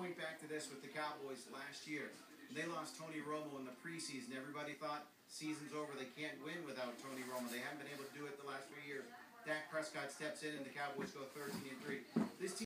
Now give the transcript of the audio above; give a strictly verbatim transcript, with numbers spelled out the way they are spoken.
point back to this with the Cowboys last year. They lost Tony Romo in the preseason. Everybody thought season's over. They can't win without Tony Romo. They haven't been able to do it the last three years. Dak Prescott steps in and the Cowboys go thirteen and three. This team